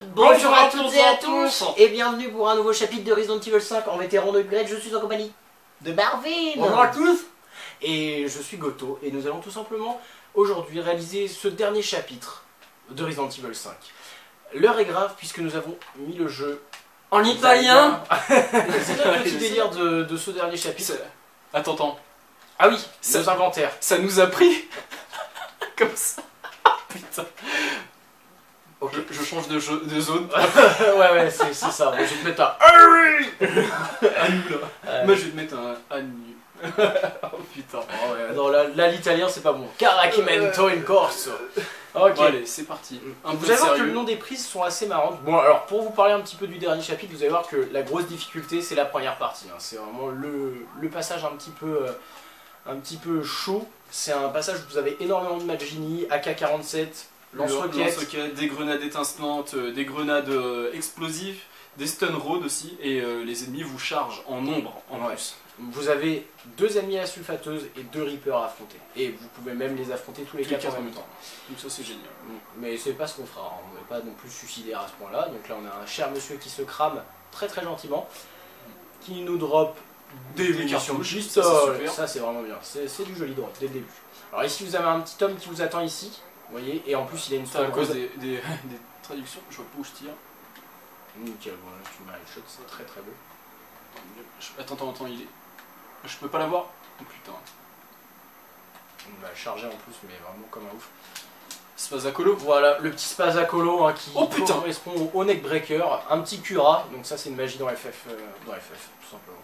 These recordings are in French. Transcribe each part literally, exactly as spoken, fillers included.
Bonjour à toutes et à tous et bienvenue pour un nouveau chapitre de Resident Evil cinq en vétéran de upgrade. Je suis en compagnie de Marvin. Bonjour à tous. Et je suis Goto et nous allons tout simplement aujourd'hui réaliser ce dernier chapitre de Resident Evil cinq. L'heure est grave puisque nous avons mis le jeu en italien. C'est le petit délire de, de ce dernier chapitre. Attends, attends. Ah oui, ça, nos inventaires. Ça nous a pris comme ça. Putain. Okay. Je, je change de, jeu, de zone. Ouais, ouais, c'est ça. Moi, je vais te mettre un Harry à nous là. Euh... Moi, je vais te mettre un à nu. Oh putain. Oh, ouais. Non, là, là l'italien, c'est pas bon. Caracimento in corso. Ok, bon, allez, c'est parti. Un vous allez voir que le nom des prises sont assez marrantes. Bon, alors, pour vous parler un petit peu du dernier chapitre, vous allez voir que la grosse difficulté, c'est la première partie. Hein. C'est vraiment le, le passage un petit peu, euh, un petit peu chaud. C'est un passage où vous avez énormément de Magini, A K quarante-sept. Lance-roquettes, lance des grenades étincelantes, euh, des grenades euh, explosives, des stun road aussi, et euh, les ennemis vous chargent en nombre en ouais. plus. Vous avez deux ennemis à sulfateuse et deux Reapers à affronter. Et vous pouvez même les affronter tous les quatre en même temps. Donc ça c'est génial. Mais c'est pas ce qu'on fera, on n'est pas non plus suicidaire à ce point là. Donc là on a un cher monsieur qui se crame très très gentiment, qui nous drop des, des munitions de pistolet. Ça c'est vraiment bien, c'est du joli drop dès le début. Alors ici vous avez un petit homme qui vous attend ici. Vous voyez, et en plus il a une stun à cause des, des, des traductions, je vois pas où je tire. Nickel, bon, là tu mets un shot, c'est très très beau. Je, attends, attends, attends, il est. Je peux pas l'avoir. Oh putain. On va charger en plus, mais vraiment comme un ouf. Spazzacolo. Voilà, le petit Spazzacolo hein, qui oh, putain. correspond au neckbreaker. Un petit Cura, donc ça c'est une magie dans F F, euh, dans F F, tout simplement.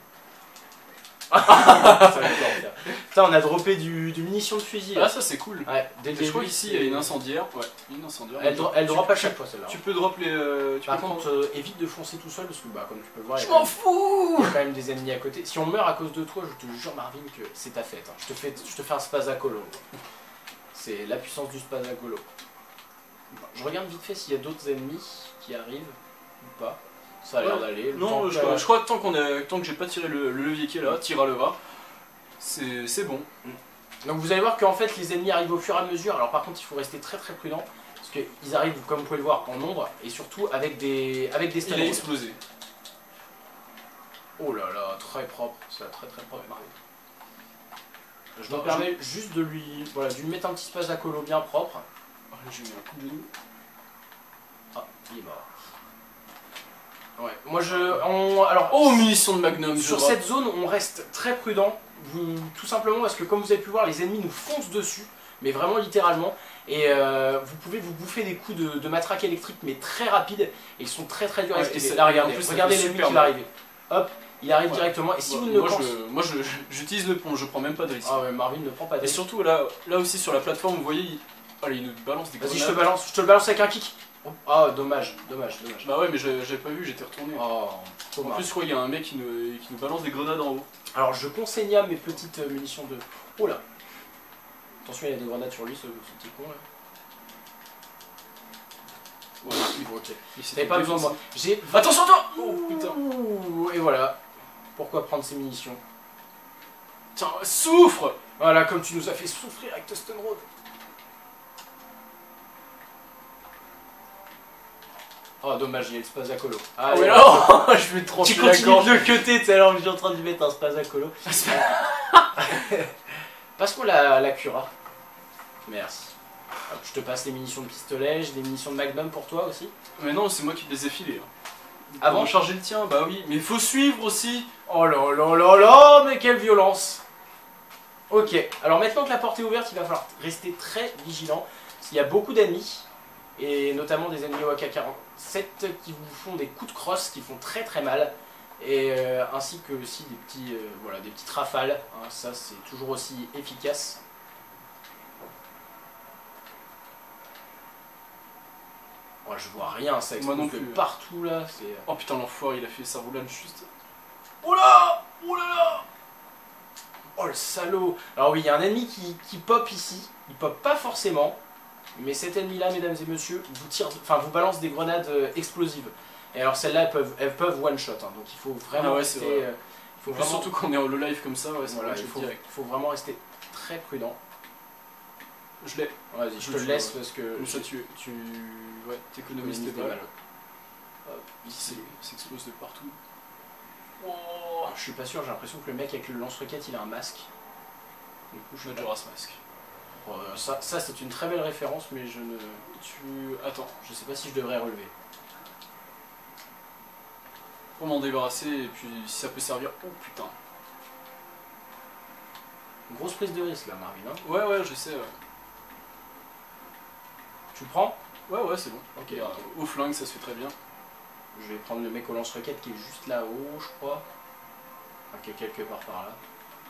Putain, on a droppé du, du munition de fusil. Ah, ça c'est cool. Ouais, dès je crois qu'ici il y a une incendiaire. Ouais, une incendiaire. Elle, dro elle drop à chaque fois celle-là. Tu peux drop les. Euh, tu Par peux contre, euh, évite de foncer tout seul parce que, bah, comme tu peux le voir, je m'en fous. Il y a quand même des ennemis à côté. Si on meurt à cause de toi, je te jure, Marvin, que c'est ta fête. Hein. Je, te fais, je te fais un Spazzacolo. C'est la puissance du Spazzacolo. Je regarde vite fait s'il y a d'autres ennemis qui arrivent ou pas. Ça a l'air ouais. d'aller. Non, je, que... je crois que tant, qu'on est, tant que j'ai pas tiré le, le levier qui est là, tire à le va. C'est bon. Donc vous allez voir qu'en fait les ennemis arrivent au fur et à mesure. Alors par contre il faut rester très très prudent. Parce qu'ils arrivent comme vous pouvez le voir en nombre. Et surtout avec des avec des stun. Il a explosé. Oh là là, très propre. C'est très très propre. Je me permets je... juste de lui, voilà, de lui mettre un petit Spazzacolo bien propre. Oh, là j'ai mis un coup de genou. Ah, il est mort. Ouais, moi je... On, alors, oh, munitions de Magnum. Sur cette zone, on reste très prudent. Vous, tout simplement parce que comme vous avez pu voir, les ennemis nous foncent dessus. Mais vraiment littéralement. Et euh, vous pouvez vous bouffer des coups de, de matraque électrique, mais très rapides. Et ils sont très très durs à esquiver. Là, regardez, regardez l'ennemi qui va arriver. Hop, il arrive ouais. directement. Et si ouais, vous ne moi, je, moi j'utilise le pont, je prends même pas de risque. Ah ouais, Marvin ne prend pas de risque. Et surtout là, là aussi sur la plateforme, vous voyez, il, allez, il nous balance des grenades. Vas-y, je te balance, je te le balance avec un kick. Ah, oh, dommage, dommage, dommage. Bah ouais, mais j'avais pas vu, j'étais retourné. Oh, en plus, je crois qu'il y a un mec qui nous, qui nous balance des grenades en haut. Alors, je conseille à mes petites munitions de. Oh là. Attention, il y a des grenades sur lui, ce, ce petit con là. Voilà, ok. T'avais pas besoin de moi. J'ai. Attention, toi. Oh putain. Et voilà. Pourquoi prendre ces munitions? Tiens, souffre. Voilà, comme tu nous as fait souffrir avec Stun Road. Oh dommage, il y a le Spazzacolo. Ah ouais, non. Je vais trop. Tu continues de cutter, tu alors je suis en train de lui mettre un Spazzacolo. Passe-moi la, la Cura. Merci. Hop, je te passe les munitions de pistolet, j'ai des munitions de Magnum pour toi aussi. Mais non, c'est moi qui les ai filées. Hein. Avant charger le tien, bah oui. Mais il faut suivre aussi. Oh là là là là, mais quelle violence. Ok, alors maintenant que la porte est ouverte, il va falloir rester très vigilant. Parce qu'il y a beaucoup d'ennemis. Et notamment des ennemis au A K quarante-sept qui vous font des coups de crosse qui font très très mal. Et euh, ainsi que aussi des, petits, euh, voilà, des petites rafales. Hein, ça c'est toujours aussi efficace. Oh, je vois rien, ça explose de partout là. Oh putain, l'enfoiré, il a fait sa roulade juste. Oh là, oh là là. Oh le salaud. Alors oui, il y a un ennemi qui, qui pop ici. Il pop pas forcément. Mais cet ennemi-là, mesdames et messieurs, vous tire, enfin vous balance des grenades euh, explosives. Et alors celles-là, elles peuvent, elles peuvent one shot. Hein, donc il faut vraiment ah ouais, rester. Euh, il faut vraiment... Surtout qu'on est en le live comme ça, ouais, voilà, il faut, faut vraiment rester très prudent. Je l'ai. Vas-y, je te le laisse parce que. Comme ça, tu, tu, ouais, t'économises tes balles. Il s'explose de partout. Oh, je suis pas sûr, j'ai l'impression que le mec avec le lance-roquette il a un masque. Du coup, je Majora's Mask. Euh, ça, ça c'est une très belle référence, mais je ne. Tu. Attends, Je sais pas si je devrais relever. pour m'en débarrasser et puis si ça peut servir. Oh putain. Grosse prise de risque là, Marvin. Hein. Ouais, ouais, je sais. Ouais, Tu prends? ouais, ouais c'est bon. Ok. Et, euh, au flingue, ça se fait très bien. Je vais prendre le mec au lance-roquette qui est juste là-haut, je crois. Enfin, qui est quelque part par là.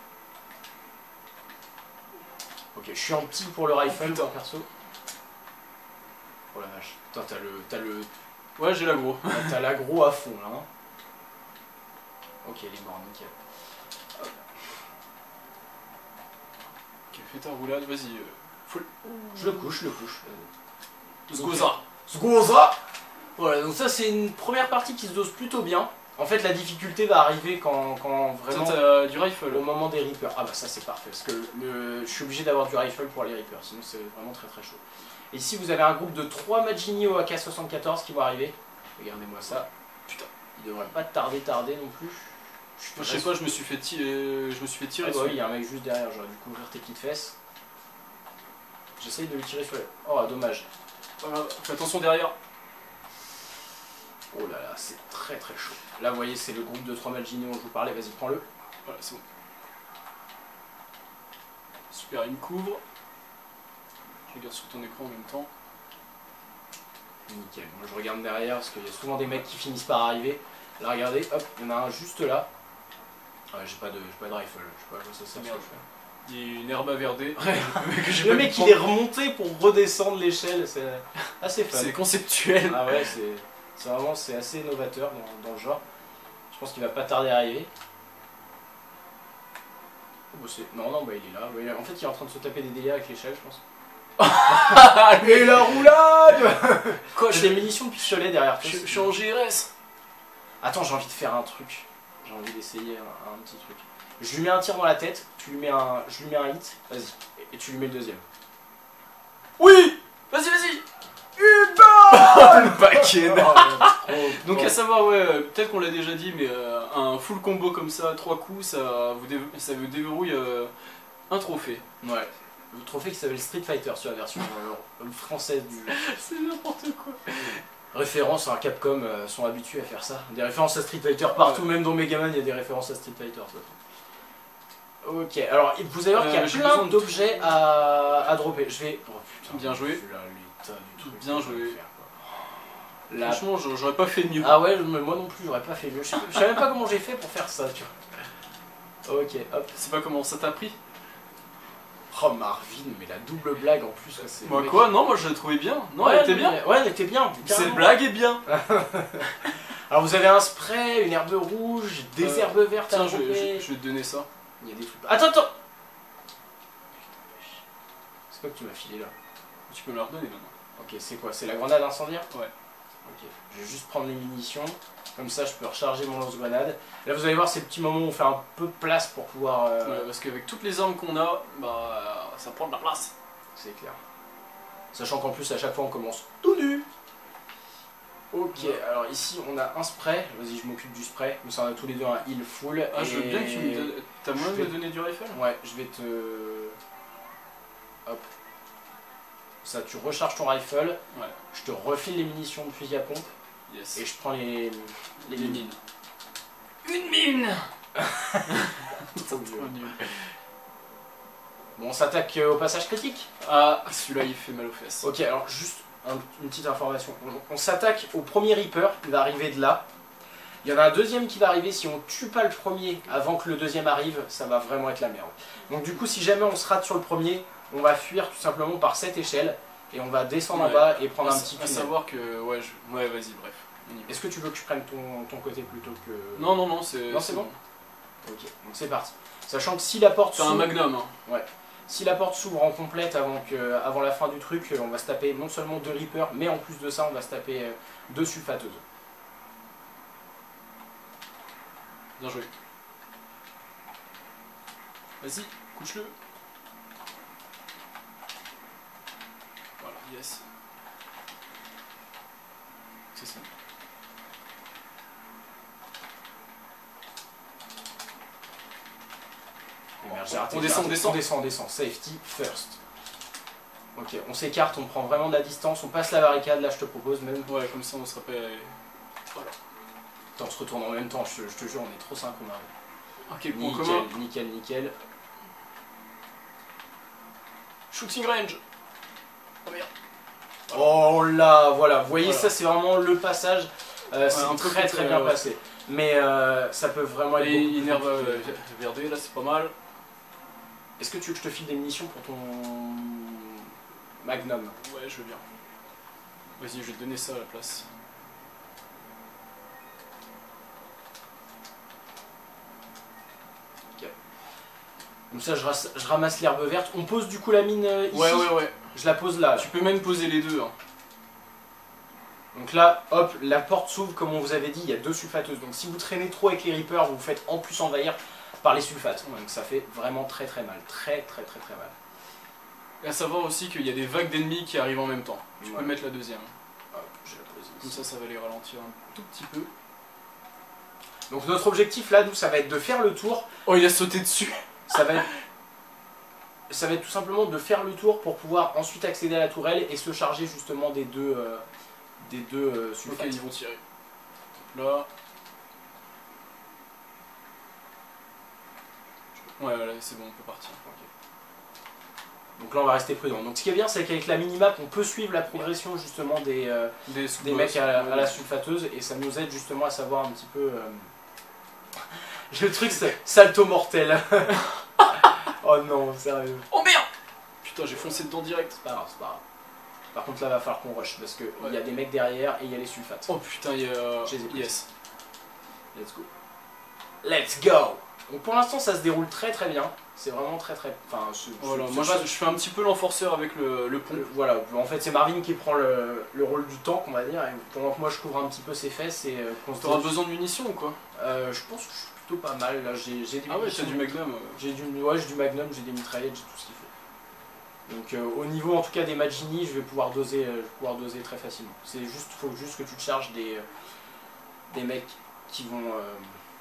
Ok, je suis en petit pour le rifle, putain. moi, perso. Oh la vache. Putain, t'as le. T'as le. Ouais, j'ai l'aggro. T'as l'aggro à fond là. Hein. Ok, il est mort, nickel. Ok, fais ta roulade, vas-y. Euh, faut... Je le couche, je le couche. Sgoza. Sgoza. Voilà, donc ça c'est une première partie qui se dose plutôt bien. En fait, la difficulté va arriver quand, quand vraiment... T'as du rifle. Au moment des Reapers. Ah bah ça c'est parfait, parce que le, je suis obligé d'avoir du rifle pour les Reapers, sinon c'est vraiment très très chaud. Et ici vous avez un groupe de trois Magini au A K soixante-quatorze qui vont arriver. Regardez-moi ça. Putain, il devrait pas tarder tarder non plus. Je, je sais pas, je me suis fait tirer, je me suis fait tirer ah bah dessus. oui, il y a un mec juste derrière, j'aurais dû couvrir tes petites fesses. J'essaye de lui tirer sur les... Oh dommage. Voilà, fais attention derrière. Oh là là, c'est très très chaud. Là vous voyez c'est le groupe de trois Magini dont je vous parlais, vas-y prends-le. Voilà, c'est bon. Super, il me couvre. Je regarde sur ton écran en même temps. Nickel, moi je regarde derrière parce qu'il y a souvent des mecs qui finissent par arriver. Là regardez, hop, il y en a un juste là. Ouais, j'ai pas de, j'ai pas de rifle, je sais pas quoi ça sert. Merde. Il y a une herbe à verder. Le mec il est remonté pour redescendre l'échelle, c'est assez fun. C'est conceptuel. Ah ouais, c'est c'est vraiment c'est assez novateur dans, dans le genre. Je pense qu'il va pas tarder à arriver. Oh, bah, c'est- non, non, bah il est là. Bah, il est- En fait, il est en train de se taper des délires avec l'échelle, je pense. Et la roulade. Quoi, J'ai je, des munitions de pistolet derrière toi. je, je suis en G R S. Attends, j'ai envie de faire un truc. J'ai envie d'essayer un, un petit truc. Je lui mets un tir dans la tête, tu lui mets un, je lui mets un hit, vas-y, et, et tu lui mets le deuxième. Oui. Vas-y, vas-y. Le paquet. Donc Bon. à savoir, ouais, euh, peut-être qu'on l'a déjà dit, mais euh, un full combo comme ça, trois coups, ça vous, dé- ça vous déverrouille euh, un trophée. Ouais. Le trophée qui s'appelle Street Fighter sur la version euh, française du jeu. C'est n'importe quoi. Références à Capcom euh, sont habitués à faire ça. Des références à Street Fighter partout, même dans Megaman il y a des références à Street Fighter. Ça. Ok, alors vous allez voir qu'il y Euh, a j'ai plein besoin de- d'objets à, à dropper. Je vais. Oh putain, Bien joué. vu là, l'état du truc, Bien je vais joué. le faire, quoi. Là- Franchement, j'a- j'aurais pas fait mieux. Ah ouais, mais moi non plus, j'aurais pas fait mieux. Je sais, je sais même pas comment j'ai fait pour faire ça, tu vois. Ok, hop. C'est pas comment ça t'a pris. Oh Marvin, mais la double blague en plus, c'est. Moi le mec- quoi? Non, moi je l'ai trouvé bien. Non, Ouais, elle était mais- bien. Ouais, elle était bien. Cette carrément. blague est bien. Alors vous avez un spray, une herbe rouge, des Euh, herbes vertes à Tiens, je, dropper. je- je vais te donner ça. Il y a des trucs. Attends, attends. C'est quoi que tu m'as filé là? Tu peux me la redonner maintenant. Ok, c'est quoi? C'est la grenade incendiaire? Ouais. Ok, je vais juste prendre les munitions. Comme ça, je peux recharger mon lance-grenade. Là, vous allez voir ces petits moments où on fait un peu de place pour pouvoir. euh, Ouais, parce qu'avec toutes les armes qu'on a, bah ça prend de la place. C'est clair. Sachant qu'en plus, à chaque fois, on commence tout nu. Ok, Ouais. alors ici, on a un spray. Vas-y, je m'occupe du spray. Nous, ça, on a tous les deux un heal full. Ah, je veux et- bien que tu me donnes. T'as moyen je de me vais- donner du rifle? Ouais, je vais te. Hop. Ça, tu recharges ton rifle. Ouais. Je te refile les munitions de fusil à pompe. Yes. Et je prends les, les Les mines. mines. Une mine. Trop vieux. Trop nul. Bon, on s'attaque euh, au passage critique. Ah, celui-là il fait mal aux fesses. Ok, alors juste un- une petite information. On, on s'attaque au premier Reaper qui va arriver de là. Il y en a un deuxième qui va arriver. Si on tue pas le premier avant que le deuxième arrive, ça va vraiment être la merde. Donc du coup, si jamais on se rate sur le premier, on va fuir tout simplement par cette échelle et on va descendre en Ouais. bas et prendre À, un sa- petit à tunnel. savoir que. Ouais, je... ouais vas-y, bref. On y va. Est-ce que tu veux que je prenne ton, ton côté plutôt que... Non, non, non, c'est. Non, c'est bon. Ok, donc c'est parti. Sachant que si la porte C'est un s'ouvre, magnum. Hein. si la porte s'ouvre en complète avant, que, avant la fin du truc, on va se taper non seulement deux Reapers, mais en plus de ça, on va se taper euh, deux sulfateuses. Bien joué. Vas-y, couche-le. Voilà, yes. C'est ça. merde, j'ai raté, On j'ai descend, raté. descend. On descend, on descend. Safety first. Ok, on s'écarte, on prend vraiment de la distance, on passe la barricade, là je te propose même. Ouais, comme ça on se rappelle. Voilà. Attends, on se retourne en même temps, je, je te jure, on est trop synchro. Ok, point Nickel, commun. nickel, nickel. Shooting range. Oh merde. Oh là, voilà, vous voyez, Voilà. ça c'est vraiment le passage. Euh, Ouais, c'est un peu très plus, très euh, bien ouais. passé. Mais euh, ça peut vraiment être. Et beaucoup plus Inerve compliqué. Verdé, là c'est pas mal. Est-ce que tu veux que je te file des munitions pour ton Magnum? Ouais, je veux bien. Vas-y, je vais te donner ça à la place. Comme ça, je, ras- je ramasse l'herbe verte. On pose du coup la mine euh, ici. Ouais, ouais, ouais. Je la pose là. là. Tu peux même poser les deux. Hein. Donc là, hop, la porte s'ouvre comme on vous avait dit. Il y a deux sulfateuses. Donc si vous traînez trop avec les Reapers, vous vous faites en plus envahir par les sulfates. Donc ça fait vraiment très très mal. Très très très très mal. Et à savoir aussi qu'il y a des vagues d'ennemis qui arrivent en même temps. Tu Ouais. peux mettre la deuxième. Hop, je la pose Comme ici. ça, ça va les ralentir un tout petit peu. Donc notre objectif là, nous, ça va être de faire le tour. Oh, il a sauté dessus. Ça va être... Ça va être tout simplement de faire le tour pour pouvoir ensuite accéder à la tourelle et se charger justement des deux, euh, des deux euh, Ok, sulfates. ils vont tirer. Là. Ouais, voilà, c'est bon, on peut partir. Donc là on va rester prudent. Donc ce qui est bien c'est qu'avec la minimap on peut suivre la progression justement des, euh, Des, des mecs à, la- à la sulfateuse et ça nous aide justement à savoir un petit peu... euh, Le truc c'est salto mortel. Oh non, sérieux. Oh merde. Putain, j'ai foncé dedans direct. C'est pas grave, c'est pas grave. Par contre là va falloir qu'on rush parce qu'il Ouais. y a des mecs derrière et il y a les sulfates. Oh putain, il y a... Je les ai pris. Yes. Let's go. Let's go. Donc pour l'instant ça se déroule très très bien. C'est vraiment très très... Enfin, je, Voilà, je- moi je- je, je fais un petit peu l'enforceur avec le, le pont. le- voilà, en fait c'est Marvin qui prend le, le rôle du tank on va dire, et pendant que moi je couvre un petit peu ses fesses et euh, qu'on se T'auras dirige- besoin de munitions ou quoi? Euh, je pense que je suis plutôt pas mal là, j'ai j'ai des Ah ouais, munitions. t'as du magnum. euh. J'ai du, ouais, j'ai du magnum, j'ai des mitraillettes, j'ai tout ce qu'il faut. Donc euh, au niveau en tout cas des Magini, je vais pouvoir doser, euh, je vais pouvoir doser très facilement. C'est juste, faut juste que tu te charges des, euh, des mecs qui vont... euh,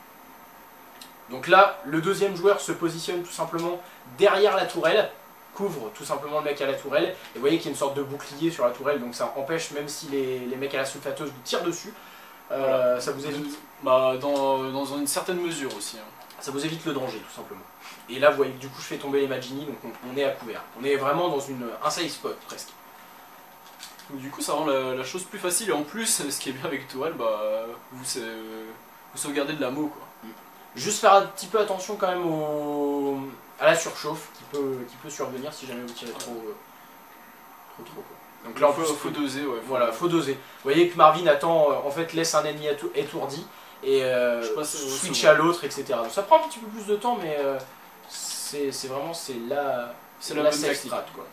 Donc là, le deuxième joueur se positionne tout simplement derrière la tourelle, couvre tout simplement le mec à la tourelle, et vous voyez qu'il y a une sorte de bouclier sur la tourelle, donc ça empêche, même si les, les mecs à la sulfateuse vous tirent dessus, euh, Voilà. ça vous évite. Bah, dans, dans une certaine mesure aussi. Hein. Ça vous évite le danger tout simplement. Et là vous voyez que du coup je fais tomber les Magini, donc on, on est à couvert. On est vraiment dans une, un safe spot presque. Donc, du coup, ça rend la, la chose plus facile. Et en plus, ce qui est bien avec Tourelle, bah, vous, c'est- vous sauvegardez de l'ammo quoi. Juste faire un petit peu attention quand même au, à la surchauffe qui peut, qui peut survenir si jamais vous tirez trop euh, trop, trop quoi. Donc là en faut, plus, faut doser, ouais. Faut, voilà, faut doser. Vous voyez que Marvin attend, euh, en fait laisse un ennemi atou- étourdi et euh, Je passe au switch second. à l'autre, et cetera. Donc ça prend un petit peu plus de temps, mais euh, c'est c'est vraiment c'est la, C'est la la bonne safe tactique. strat, quoi.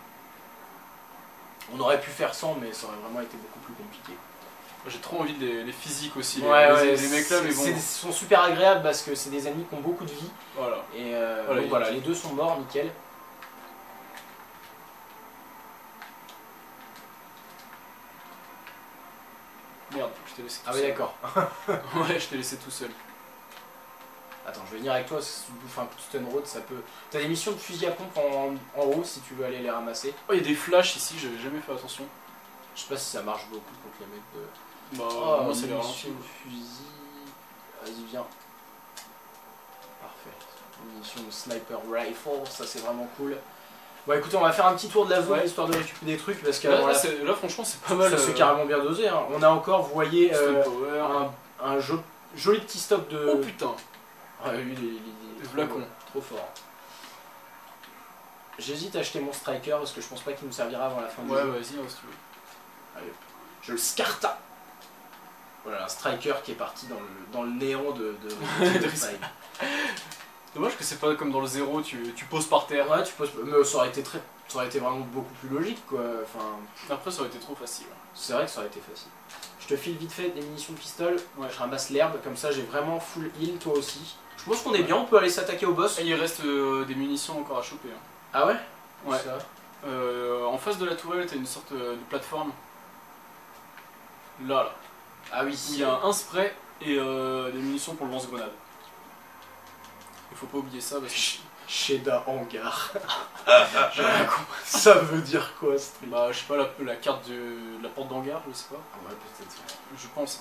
On aurait pu faire sans, mais ça aurait vraiment été beaucoup plus compliqué. J'ai trop envie des les physiques aussi. les- Ouais, les, ouais, les mecs là, mais c'est- bon. c'est- Ils sont super agréables parce que c'est des ennemis qui ont beaucoup de vie. Voilà. Et euh, Voilà, donc il- voilà, les deux sont morts, nickel. Merde, je t'ai laissé tout Ah oui seul. d'accord. Ouais, je t'ai laissé tout seul. Attends, je vais venir avec toi, si tu bouffes un coup de stun road, ça peut... T'as des missions de fusil à pompe en, en haut si tu veux aller les ramasser. Oh, il y a des flashs ici, j'avais jamais fait attention. Je sais pas si ça marche beaucoup contre les mecs de... Bah, Oh, moi, c'est les munitions ralentis. de fusil... Vas-y, viens. Parfait. Munitions de sniper rifle, ça c'est vraiment cool. Bon écoutez, on va faire un petit tour de la zone Ouais. histoire de récupérer des trucs parce que Là, alors, là, là, c'est- là, franchement, c'est pas mal. ça c'est euh, carrément bien dosé. Hein. On a encore, vous voyez, Stun euh, power. un, un jo- joli petit stock de... Oh putain, Ah, lui, il est- il est- il est trop- Flacon. trop fort. J'hésite à acheter mon striker parce que je pense pas qu'il nous servira avant la fin du ouais, jeu. vas-y, hein, si tu veux. Je le scarta. Voilà, un striker qui est parti dans le, dans le néant de, de, de, De Snipe. Dommage que c'est pas comme dans le zéro, tu, tu poses par terre. Ouais, tu poses... Mais ça aurait été très... Ça aurait été vraiment beaucoup plus logique quoi. Enfin, Après, ça aurait été trop facile. c'est vrai que ça aurait été facile. Je te file vite fait des munitions de pistolet. Ouais. Je ramasse l'herbe, comme ça j'ai vraiment full heal, toi aussi. Je pense qu'on est bien, on peut aller s'attaquer au boss. Et il reste euh, des munitions encore à choper. hein. Ah ouais? Ouais. Ça. Euh, en face de la tourelle, t'as une sorte euh, de plateforme. Là, là. Ah oui, Où il y a un spray et euh, des munitions pour le lance-grenade. Il faut pas oublier ça parce que Sheda Hangar. J'ai rien compris. Ça veut dire quoi ce truc? Bah, je sais pas, la, la carte de, de la porte d'hangar, je sais pas. Ah ouais, peut-être. Je pense.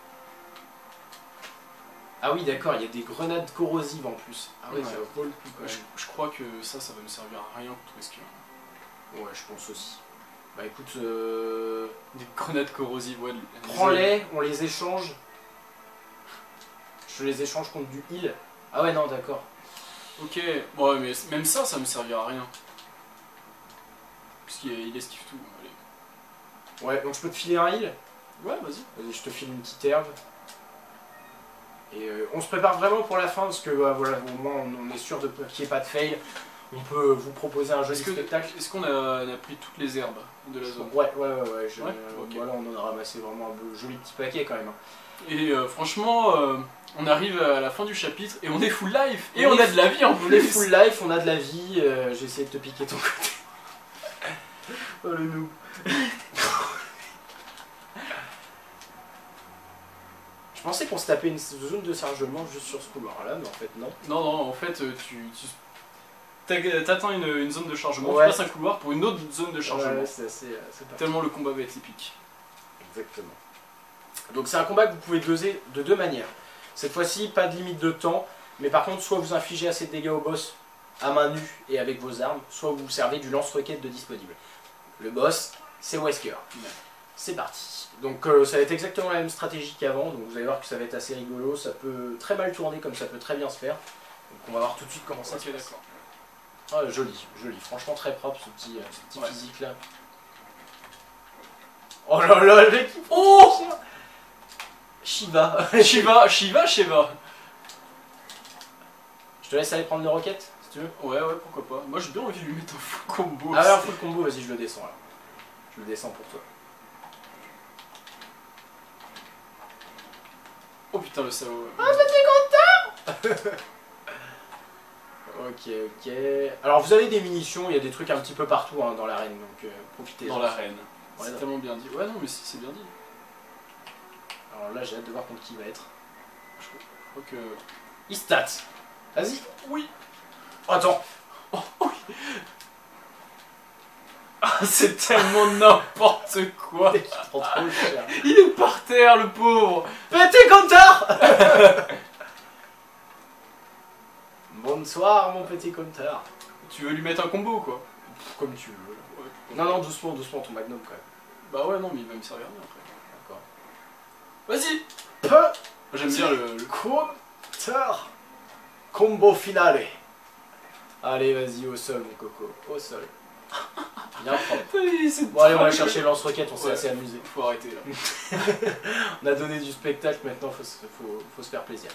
Ah oui, d'accord, il y a des grenades corrosives en plus. Ah ouais, Ouais. ça vaut le coup quand Ouais, je, même. je crois que ça, ça va me servir à rien contre Wesker. Ouais, je pense aussi. Bah écoute, euh... Des grenades corrosives, ouais. les- prends-les, on les échange. Je les échange contre du heal. Ah ouais, non, d'accord. Ok, ouais, mais même ça, ça me servira à rien. Parce qu'il il esquive tout. Allez. Ouais, donc je peux te filer un heal. Ouais, vas-y. Vas-y, je te file une petite herbe. Et euh, on se prépare vraiment pour la fin parce que bah, voilà, au moins on, on est sûr de qu'il n'y ait pas de fail. On peut vous proposer un joli Est-ce que- spectacle. est-ce qu'on a, on a pris toutes les herbes de la zone? Ouais, ouais, ouais, ouais. je- Ouais, euh, ok. Voilà, on en a ramassé vraiment un beau- joli petit paquet quand même. hein. Et euh, franchement, euh, on arrive à la fin du chapitre et on est full life. Et On on, est a de la vie en On plus. est full life, on a de la vie. euh, J'ai essayé de te piquer ton côté. Oh le nous. Je pensais qu'on se tapait une zone de chargement juste sur ce couloir-là, mais en fait non. Non, non, en fait, euh, tu, tu t'ag- t'atteins une, une zone de chargement, Ouais. tu passes un couloir pour une autre zone de chargement. Ouais, c'est assez, assez pas- Tellement le combat va être épique. Exactement. Donc c'est un combat que vous pouvez doser de deux manières. Cette fois-ci, pas de limite de temps, mais par contre, soit vous infligez assez de dégâts au boss à main nue et avec vos armes, soit vous servez du lance-roquette de disponible. Le boss, c'est Wesker. Ouais. C'est parti. Donc euh, ça va être exactement la même stratégie qu'avant, donc vous allez voir que ça va être assez rigolo, ça peut très mal tourner comme ça peut très bien se faire. Donc on va voir tout de suite comment ça Ok, se passe. d'accord. Ah, joli, joli, franchement très propre ce petit, euh, ce petit Ouais. physique là. Oh là là, l'équipe. Oh Shiva. Shiva, Shiva, Shiva. Je te laisse aller prendre le roquette si tu veux. Ouais, ouais, pourquoi pas. Moi j'ai bien envie de lui mettre un full combo. Ah ouais, un full combo, vas-y, je le descends là. Je le descends pour toi. Oh putain, le salaud. Ok, ok. Alors vous avez des munitions, il y a des trucs un petit peu partout hein, dans l'arène, donc euh, profitez. Dans l'arène. Ouais, C'est non. tellement bien dit. Ouais, non, mais si, c'est bien dit. Alors là, j'ai hâte de voir contre qui il va être. Je crois que. Istat. Vas-y. Oui. Oh, attends. Ah, c'est tellement n'importe quoi. Dès qu'il prend trop cher. Il est par terre, le pauvre. Petit compteur. Bonsoir, mon petit compteur. Tu veux lui mettre un combo, quoi. Pff, Comme tu veux. Ouais. Non, non, doucement, doucement, ton magnum quand même. Bah ouais, non, mais il va me servir bien après. D'accord. Vas-y. Peu. J'aime bien le, le Compteur. Combo finale. Allez, vas-y, au sol, mon coco. Au sol. Bien propre. Bon, allez, on va chercher le lance-roquette, on s'est Ouais. assez amusé. Faut arrêter là. On a donné du spectacle, maintenant faut, se- faut, faut se faire plaisir.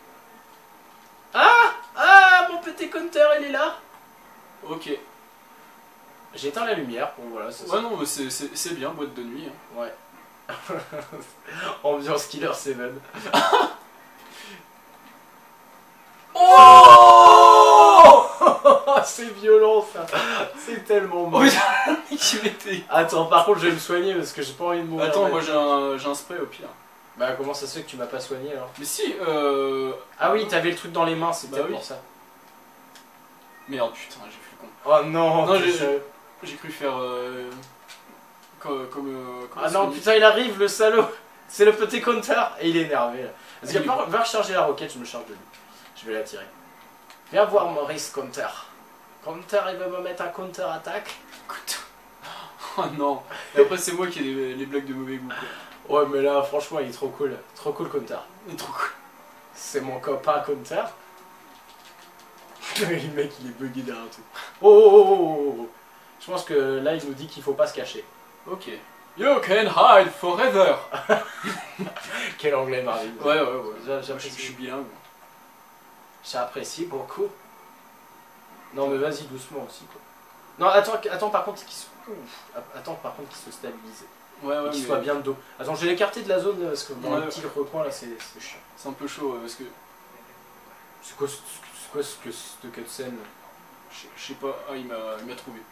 Ah Ah Mon petit compteur, il est là. Ok. J'ai éteint la lumière, bon voilà, c'est Ouais, non, mais c'est- c'est c'est bien, boîte de nuit. hein. ça. Ouais. Ambiance Killer sept. Oh C'est violent ça. C'est tellement Oh bon. putain, le mec il m'était. Attends, par contre, je vais me soigner parce que j'ai pas envie de mourir. Attends, moi maintenant. j'ai un, j'ai un spray au pire. Bah, comment ça se fait que tu m'as pas soigné alors? Mais si, euh. Ah oui, t'avais le truc dans les mains, c'est Bah peut-être oui. pour ça. Merde, putain, j'ai fait le con. Oh non, Non, t'es j'ai- sérieux? J'ai cru faire. Euh... Comme. comme euh, comment Ah ça non, se dit putain, il arrive le salaud. C'est le petit compteur et il est énervé là. Vas-y, Il est va, va recharger la roquette, je me charge de lui. Je vais la tirer. Viens voir Maurice Compteur. Compteur, il veut me mettre un counter attaque. Oh non. Et après, c'est moi qui ai les, les blagues de mauvais goût. Quoi. Ouais, mais là, franchement, il est trop cool. Trop cool, Compteur. Il est trop cool. C'est mon copain Compteur. Le mec, il est bugué derrière tout. Oh, oh, oh, oh, oh. Je pense que là, il nous dit qu'il faut pas se cacher. Ok. You can hide forever. Quel anglais, Marvin. Ouais, ouais, ouais. J'a- Je, je J'apprécie. suis bilingue. J'apprécie beaucoup. Non, mais vas-y, doucement aussi, quoi. Non, attends, attends par contre qu'il se... Ouf. Attends par contre qu'il se stabilise. Ouais, ouais, Et qu'il mais soit bien de dos. Attends, je vais l'écarter de la zone parce que dans Ouais. le petit recoin là, c'est c'est chiant. c'est un peu chaud ouais, parce que. C'est quoi, ce- c'est quoi ce que ce cutscene? Je je sais pas. Ah, il m'a il m'a trouvé.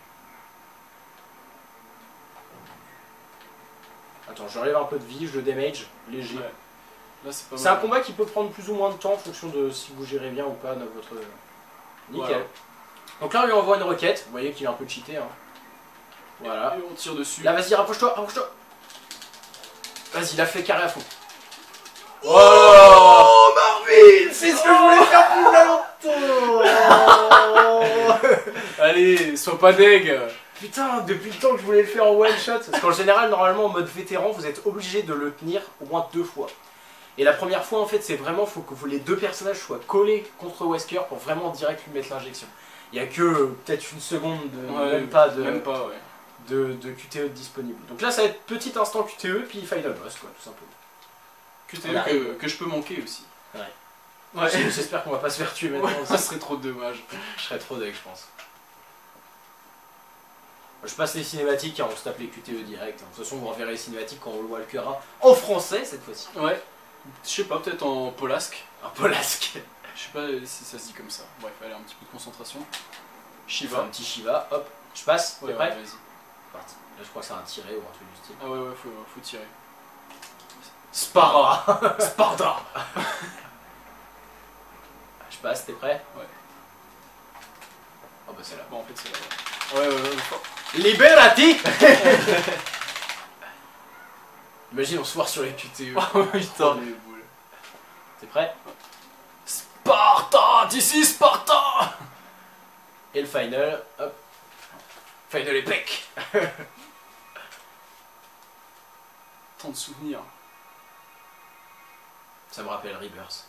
Attends, je relève un peu de vie, je le damage, léger. Ouais. Là, c'est pas C'est un mal. combat qui peut prendre plus ou moins de temps en fonction de si vous gérez bien ou pas dans votre, Nickel. Voilà. Donc là, on lui envoie une requête. Vous voyez qu'il est un peu cheaté. Hein. Voilà. Et on tire dessus. Là, vas-y, rapproche-toi, rapproche-toi. Vas-y, il a fait carré à fond. Oh, Oh Marvin, c'est ce que je voulais faire pour longtemps. Allez, sois pas deg. Putain, depuis le temps que je voulais le faire en one shot. Parce qu'en général, normalement, en mode vétéran, vous êtes obligé de le tenir au moins deux fois. Et la première fois, en fait, c'est vraiment, faut que les deux personnages soient collés contre Wesker pour vraiment direct lui mettre l'injection. Il n'y a que euh, peut-être une seconde, de, Ouais, même pas, de, Même pas, ouais. de, de Q T E disponible. Donc là, ça va être petit instant Q T E, puis final boss, quoi, tout simplement. Q On T E arrive. que, que je peux manquer aussi. Ouais. Ouais. J'espère qu'on va pas se faire tuer maintenant. Ouais, ça serait trop dommage. Je serais trop deg, je pense. Je passe les cinématiques, hein, on se tape les Q T E direct. Hein. De toute façon, vous reverrez les cinématiques quand on le walkera en français cette fois-ci. Ouais. Je sais pas, peut-être en polasque. Un polasque. Je sais pas si ça se dit comme ça. Bref, allez, un petit peu de concentration. Shiva. Shiva. Un petit Shiva, hop. Je passe, t'es Ouais, prêt? ouais, vas-y. C'est parti. Là, je crois que c'est un tiré ou un truc du style. Ah ouais, ouais, faut, faut tirer. Spara. Sparta. Je passe, t'es prêt? Ouais. Oh bah c'est là. Bon, en fait, c'est là. Ouais, ouais, ouais. ouais. Liberati. Imagine, on se foire sur les Q T E. Oh putain. les boules. T'es prêt? Sparta. D'ici Sparta. Et le final, hop. Final epic. Tant de souvenirs. Ça me rappelle Rebirth.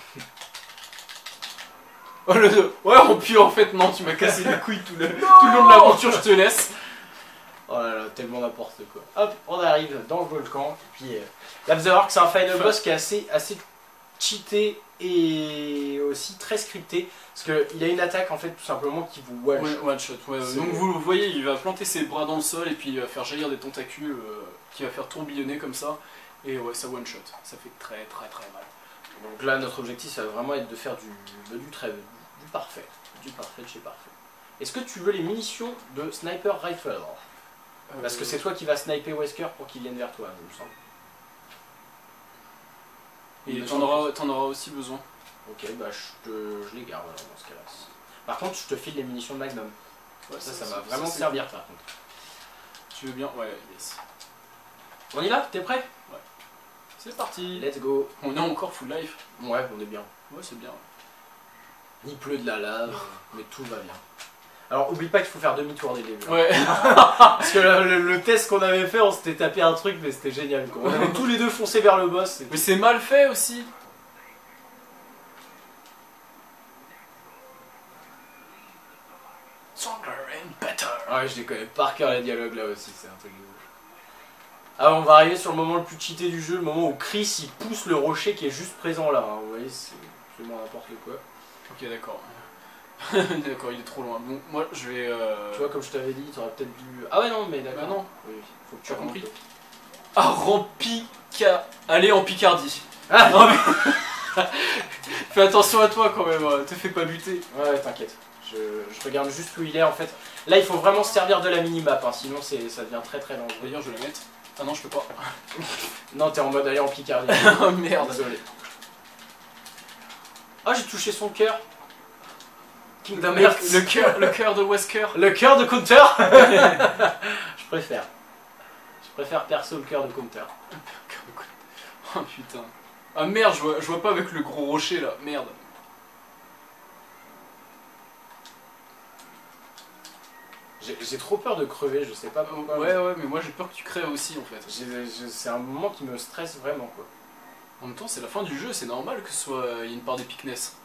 Oh le... Ouais, en puis en fait, non, tu m'as cassé les couilles tout le, tout le long de l'aventure, je te laisse. Oh là là, tellement n'importe quoi. Hop, on arrive dans le volcan. Puis euh, là, vous allez voir que c'est un final boss qui est assez, assez cheaté et aussi très scripté. Parce qu'il a une attaque en fait, tout simplement, qui vous one Ouais, shot. one shot, ouais. C'est- Donc vous le voyez, il va planter ses bras dans le sol et puis il va faire jaillir des tentacules euh, qui va faire tourbillonner comme ça. Et ouais, ça one shot. Ça fait très très très mal. Donc là, notre objectif, ça va vraiment être de faire du, de- du très du parfait. Du parfait de chez parfait. Est-ce que tu veux les munitions de sniper rifle? Parce que c'est toi qui vas sniper Wesker pour qu'il vienne vers toi, il me semble. Et me t'en semble. auras, t'en auras aussi besoin. Ok, bah je, te, je les garde alors dans ce cas-là. Par contre, je te file les munitions de Magnum. Ouais, Ça, ça, va c'est- vraiment c'est servir par contre. cool. Tu veux bien? Ouais, yes. On y va? T'es prêt? C'est parti. Let's go. On est encore full life. Ouais, on est bien. Ouais, c'est bien. Il pleut de la lave, mais tout va bien. Alors, oublie pas qu'il faut faire demi-tour dès le début. Ouais. Parce que le, le- le test qu'on avait fait, on s'était tapé un truc, mais c'était génial. Quoi. On avait tous les deux foncé vers le boss. et- Mais c'est mal fait aussi. Stronger and better. Ah ouais, je les connais par cœur les dialogues là aussi, c'est un truc de ouf. Ah, on va arriver sur le moment le plus cheaté du jeu, le moment où Chris il pousse le rocher qui est juste présent là. hein. Vous voyez, c'est absolument n'importe quoi. Ok, d'accord. D'accord, il est trop loin. Bon, moi je vais. Euh... Tu vois, comme je t'avais dit, tu aurais peut-être dû. Ah ouais, non, mais d'accord. Bah non. Oui, faut que tu Tu as remontes. compris. Ah, Rampica. Allez en Picardie. Ah Non, mais... Fais attention à toi quand même, hein. Te fais pas buter. Ouais, ouais, t'inquiète. Je, je regarde juste où il est en fait. Là, il faut vraiment se servir de la minimap, hein, sinon c'est- ça devient très très dangereux. D'ailleurs, je vais la mettre. Ah non, je peux pas. Non, t'es en mode aller en Picardie. Oh merde. Désolé. Ah, j'ai touché son cœur. Kingdom Le, Hearts. le cœur, le cœur de Wesker. Le cœur de Counter. Je préfère. Je préfère perso le cœur de Counter. Oh putain. Ah merde, je vois, je vois pas avec le gros rocher là. Merde. J'ai j'ai trop peur de crever, je sais pas pourquoi. Ouais, ouais, mais moi j'ai peur que tu crèves aussi en fait. J'ai- j'ai- C'est un moment qui me stresse vraiment quoi. En même temps, c'est la fin du jeu, c'est normal que ce soit. Il y ait une part d'épicness.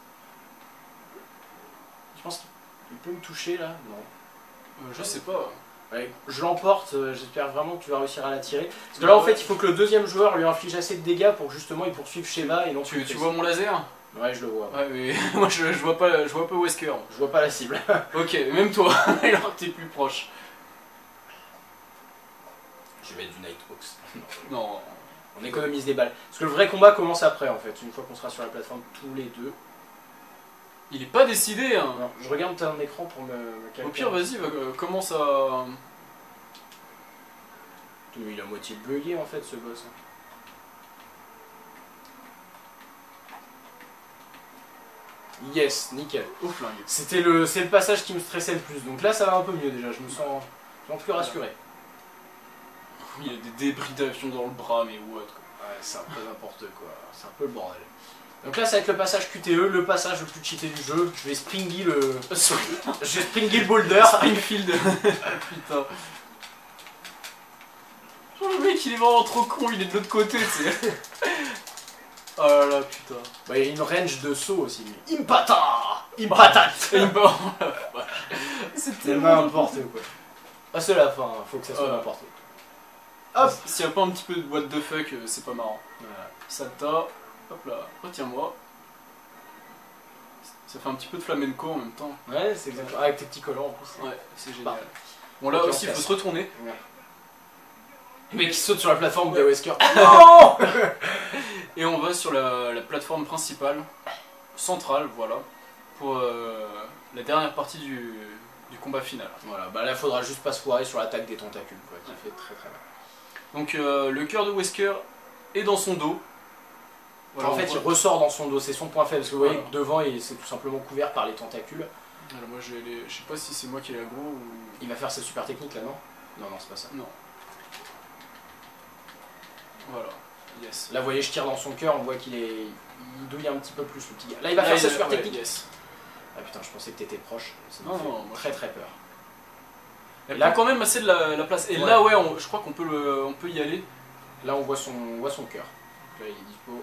Je pense qu'il peut me toucher là. Non. Euh, je sais pas. Ouais, je l'emporte, euh, j'espère vraiment que tu vas réussir à la tirer. Parce que là en fait il faut que le deuxième joueur lui inflige assez de dégâts pour que justement il poursuive Sheva et non Tu, que tu Chris. vois mon laser? Ouais, je le vois. Ouais, mais moi je, je vois pas, je vois pas Wesker. Je vois pas la cible. Ok, même toi, alors que t'es plus proche. Je vais mettre du Nighthawks. Non. On économise des balles. Parce que le vrai combat commence après en fait, une fois qu'on sera sur la plateforme tous les deux. Il est pas décidé, hein. Non, je regarde ton écran pour me, me calmer. Au pire, vas-y, va- euh, commence à. Mais il a moitié bugué en fait ce boss. hein. Yes, nickel. Au flingue. C'était le, c'est le passage qui me stressait le plus. Donc là, ça va un peu mieux déjà. Je me sens, je me sens plus rassuré. Il y a des débris d'avion dans le bras, mais what quoi. Ouais, c'est un peu n'importe quoi. C'est un peu le bordel. Donc là, ça va être le passage Q T E, le passage le plus cheaté du jeu. Je vais springy le. Je vais springy le boulder. Springfield. Putain. Genre, le mec, il est vraiment trop con, il est de l'autre côté, tu sais. Oh là là, putain. Bah, il y a une range de saut aussi. Mais... Impata Impatat Bah, c'est C'est tellement n'importe quoi. Ah, c'est la fin, hein. Faut que ça soit Ouais. n'importe quoi. Hop. S'il n'y a pas un petit peu de what the fuck, euh, c'est pas marrant. Voilà. Salta, hop là, retiens-moi. Ça fait un petit peu de flamenco en même temps. Ouais, c'est exactement. Avec tes petits collants en plus. Ouais, c'est génial. Bah. Bon là Ok, aussi, on il faut casse. se retourner. Ouais. Le mec qui saute sur la plateforme de Wesker. Non. Et on va sur la, la plateforme principale, centrale, voilà, pour euh, la dernière partie du, du combat final. Voilà, bah là faudra juste pas se foirer sur l'attaque des tentacules quoi, qui fait très très mal. Donc euh, le cœur de Wesker est dans son dos. Voilà, en fait, on il voit- ressort dans son dos, c'est son point faible, parce que vous voyez Voilà. que devant, il- c'est tout simplement couvert par les tentacules. Alors moi j'ai les... je sais pas si c'est moi qui ai l'aggro ou... Il va faire ses super techniques là, non? Non, non, c'est pas ça. Non. Voilà, yes. Là, vous voyez, je tire dans son cœur, on voit qu'il est. Il douille un petit peu plus le petit gars. Là, il va Là, faire il sa a- super ouais, technique. yes. Ah putain, je pensais que t'étais proche. Ça me Non, fait non, moi, très très peur. Elle là- prend quand même assez de la, la place. Et Ouais. là ouais, on- je crois qu'on peut, le... on peut y aller. Là, on voit son, on voit son cœur. Là, il est dispo.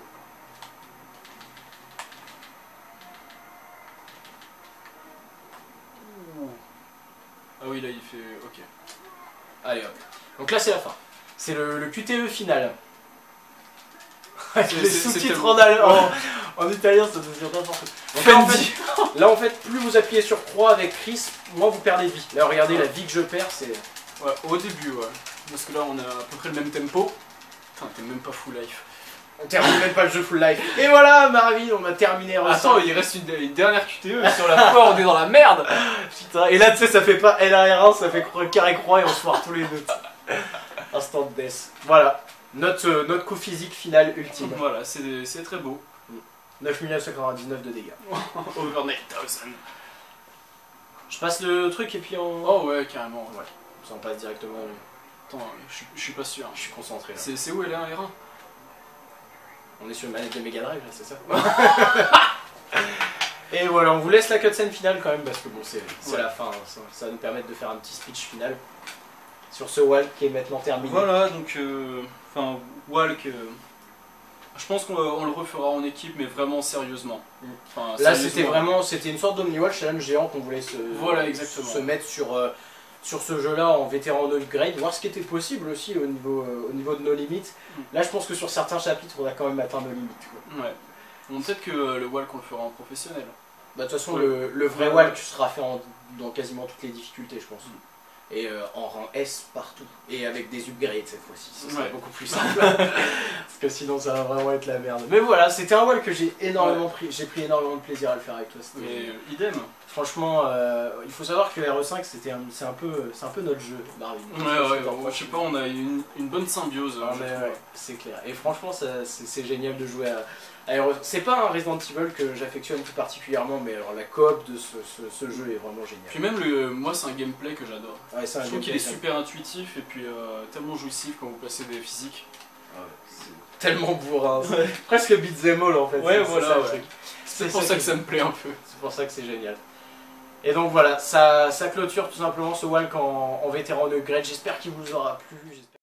Ah oui, là il fait... ok. Allez hop. Donc là, c'est la fin. C'est le, le Q T E final. C'est- Les c'est- c'est sous-titres tellement- en, al- en, en italien, ça devient n'importe quoi. Donc là, en fait, là, en fait, plus vous appuyez sur croix avec Chris, moins vous perdez de vie. Là, regardez la vie que je perds, c'est. Ouais, au début, ouais. Parce que là on a à peu près le même tempo. Putain, t'es même pas full life. On termine même pas le jeu full life. Et voilà, Marvin, on a terminé. en Attends, cinq. il reste une, une dernière Q T E et sur la fois on est dans la merde. Putain, et là, tu sais, ça fait pas L R un, ça fait cro- carré croix et on se foire tous les deux. Instant death. Voilà, notre, euh, notre coup physique final ultime. Voilà, c'est c'est très beau. neuf mille neuf cent quatre-vingt-dix-neuf de dégâts. Over neuf thousand. Je passe le truc et puis on. Oh ouais, carrément. Ouais, ça on passe directement. Attends, je suis- je suis pas sûr. Je suis concentré là. C'est c'est où L un R un? On est sur une manette de Mega Drive là, c'est ça? Et voilà, on vous laisse la cutscene finale quand même parce que bon, c'est c'est Ouais. la fin. hein. Ça, ça va nous permettre de faire un petit speech final sur ce walk qui est maintenant terminé. Voilà, donc, euh, enfin, Walk, euh, je pense qu'on on le refera en équipe, mais vraiment sérieusement. Mm. Enfin, Là, sérieusement. c'était vraiment, c'était une sorte d'Omniwall challenge géant qu'on voulait se, Voilà, exactement. se mettre sur, euh, sur ce jeu-là en vétéran upgrade, voir ce qui était possible aussi au niveau, euh, au niveau de nos limites. Mm. Là, je pense que sur certains chapitres, on a quand même atteint nos limites. quoi. Ouais. Bon, peut-être que euh, le Walk, on le fera en professionnel. Bah, de toute façon, Ouais. le, le vrai Ouais, walk ouais. sera fait en- dans quasiment toutes les difficultés, je pense. Mm. Et euh, en rang S partout. Et avec des upgrades cette fois-ci. Ce sera Ouais. beaucoup plus simple. Parce que sinon, ça va vraiment être la merde. Mais voilà, c'était un walk que j'ai énormément pris. J'ai pris énormément de plaisir à le faire avec toi. C'était- Mais euh, idem. Franchement, euh, il faut savoir que R E cinq, c'était un- c'est un, peu- c'est un peu notre jeu, Marvin. Ouais, ouais, ouais, je sais pas, on a une, une bonne symbiose. Ah, je mais trouve. ouais, c'est clair. Et franchement, ça- c'est c'est génial de jouer à, à R E cinq. C'est pas un Resident Evil que j'affectionne tout particulièrement, mais alors la coop de ce, ce- ce jeu est vraiment génial. Puis même, le, moi, c'est un gameplay que j'adore. Ouais, c'est un Je trouve qu'il gameplay, est super intuitif et puis euh, tellement jouissif quand vous placez des physiques. Ah ouais, c'est tellement bourrin. c'est Presque beat'em all en fait. Ouais, c'est- voilà, c'est ça, le ouais. truc. C'est pour ça que ça me plaît un peu. C'est pour ça que c'est génial. Et donc voilà, ça, ça clôture tout simplement ce walk en, en vétéran upgrade. J'espère qu'il vous aura plu. j'espère-